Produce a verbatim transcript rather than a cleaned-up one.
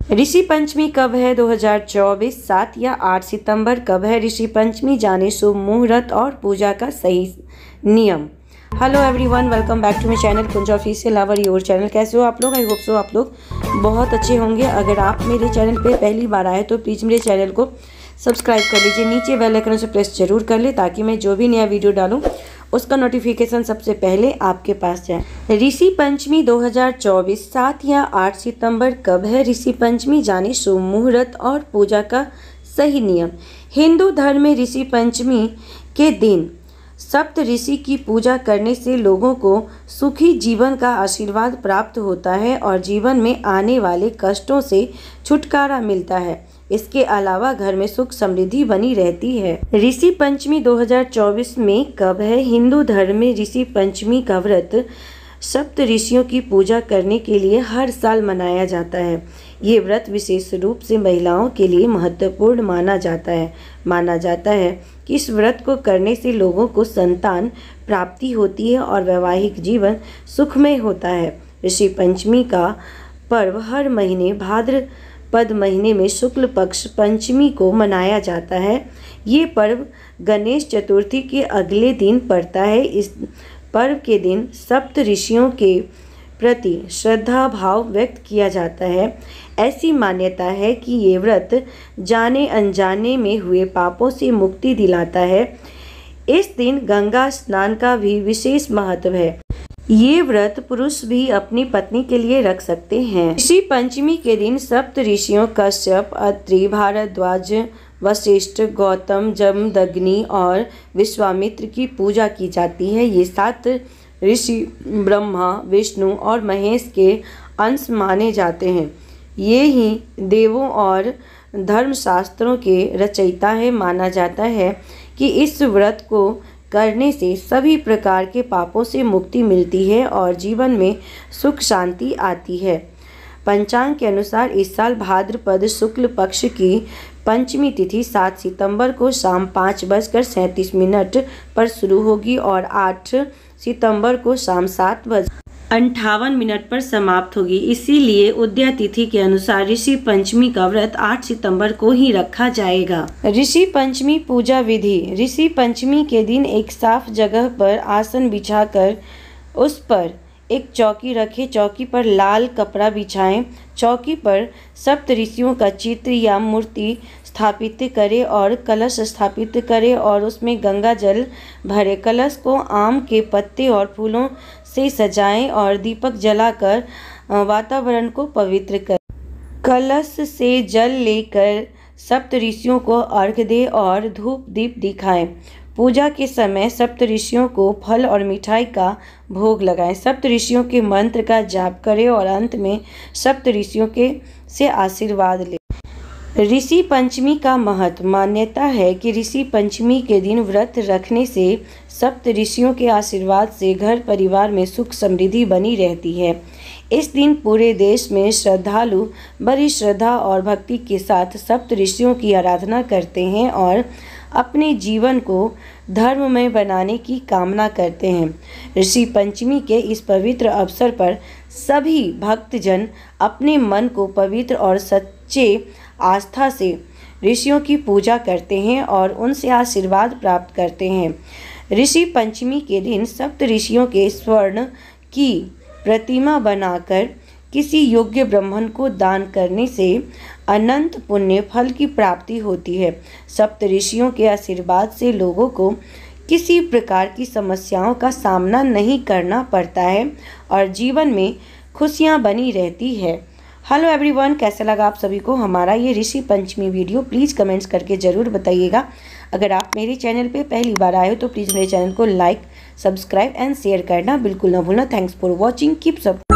ऋषि पंचमी कब है? दो हज़ार चौबीस सात या आठ सितंबर। कब है ऋषि पंचमी? जाने शुभ मुहूर्त और पूजा का सही नियम। Hello everyone, welcome back to my channel Kunj official lover your channel. कैसे हो आप लोग? आई होप सो आप लोग बहुत अच्छे होंगे। अगर आप मेरे चैनल पे पहली बार आए तो प्लीज़ मेरे चैनल को सब्सक्राइब कर लीजिए। नीचे बेल आइकन से प्रेस जरूर कर ले ताकि मैं जो भी नया वीडियो डालूं उसका नोटिफिकेशन सबसे पहले आपके पास जाए। ऋषि पंचमी दो हज़ार चौबीस सात या आठ सितंबर। कब है ऋषि पंचमी? जाने शुभ मुहूर्त और पूजा का सही नियम। हिंदू धर्म में ऋषि पंचमी के दिन सप्त ऋषि की पूजा करने से लोगों को सुखी जीवन का आशीर्वाद प्राप्त होता है और जीवन में आने वाले कष्टों से छुटकारा मिलता है। इसके अलावा घर में सुख समृद्धि बनी रहती है। ऋषि पंचमी दो हज़ार चौबीस में कब है? हिंदू धर्म में ऋषि पंचमी का व्रत सप्त ऋषियों की पूजा करने के लिए हर साल मनाया जाता है। ये व्रत विशेष रूप से महिलाओं के लिए महत्वपूर्ण माना जाता है। माना जाता है कि इस व्रत को करने से लोगों को संतान प्राप्ति होती है और वैवाहिक जीवन सुखमय होता है। ऋषि पंचमी का पर्व हर महीने भाद्रपद महीने में शुक्ल पक्ष पंचमी को मनाया जाता है। ये पर्व गणेश चतुर्थी के अगले दिन पड़ता है। इस पर्व के दिन सप्त ऋषियों के प्रति श्रद्धा भाव व्यक्त किया जाता है। ऐसी मान्यता है कि ये व्रत जाने अनजाने में हुए पापों से मुक्ति दिलाता है। इस दिन गंगा स्नान का भी विशेष महत्व है। ये व्रत पुरुष भी अपनी पत्नी के लिए रख सकते हैं। ऋषि पंचमी के दिन सप्त ऋषियों कश्यप, अत्रि, भारद्वाज, वशिष्ठ, गौतम, जमदग्नि और विश्वामित्र की पूजा की जाती है। ये सात ऋषि ब्रह्मा, विष्णु और महेश के अंश माने जाते हैं। ये ही देवों और धर्मशास्त्रों के रचयिता है। माना जाता है कि इस व्रत को करने से सभी प्रकार के पापों से मुक्ति मिलती है और जीवन में सुख शांति आती है। पंचांग के अनुसार इस साल भाद्रपद शुक्ल पक्ष की पंचमी तिथि सात सितंबर को शाम पाँच बजकर सैंतीस मिनट पर शुरू होगी और आठ सितंबर को शाम सात बज अंठावन मिनट पर समाप्त होगी। इसीलिए उदया तिथि के अनुसार ऋषि पंचमी का व्रत आठ सितंबर को ही रखा जाएगा। ऋषि पंचमी पूजा विधि। ऋषि पंचमी के दिन एक साफ जगह पर आसन बिछाकर उस पर एक चौकी रखें। चौकी पर लाल कपड़ा बिछाएं। चौकी पर सप्त ऋषियों का चित्र या मूर्ति स्थापित करें और कलश स्थापित करें और उसमें गंगा जल भरे। कलश को आम के पत्ते और फूलों से सजाएं और दीपक जलाकर वातावरण को पवित्र करें। कलश से जल लेकर सप्त ऋषियों को अर्घ्य दें और धूप दीप दिखाएं। पूजा के समय सप्त ऋषियों को फल और मिठाई का भोग लगाएं। सप्त ऋषियों के मंत्र का जाप करें और अंत में सप्त ऋषियों के से आशीर्वाद लें। ऋषि पंचमी का महत्व। मान्यता है कि ऋषि पंचमी के दिन व्रत रखने से सप्त ऋषियों के आशीर्वाद से घर परिवार में सुख समृद्धि बनी रहती है। इस दिन पूरे देश में श्रद्धालु बड़ी श्रद्धा और भक्ति के साथ सप्त ऋषियों की आराधना करते हैं और अपने जीवन को धर्ममय बनाने की कामना करते हैं। ऋषि पंचमी के इस पवित्र अवसर पर सभी भक्तजन अपने मन को पवित्र और सच्चे आस्था से ऋषियों की पूजा करते हैं और उनसे आशीर्वाद प्राप्त करते हैं। ऋषि पंचमी के दिन सप्त ऋषियों के स्वर्ण की प्रतिमा बनाकर किसी योग्य ब्राह्मण को दान करने से अनंत पुण्य फल की प्राप्ति होती है। सप्त ऋषियों के आशीर्वाद से लोगों को किसी प्रकार की समस्याओं का सामना नहीं करना पड़ता है और जीवन में खुशियां बनी रहती है। हेलो एवरीवन, कैसा लगा आप सभी को हमारा ये Rishi Panchami video? Please comments करके ज़रूर बताइएगा। अगर आप मेरे चैनल पे पहली बार आए हो तो प्लीज़ मेरे चैनल को लाइक, सब्सक्राइब एंड शेयर करना बिल्कुल ना भूलना। Thanks for watching, keep support.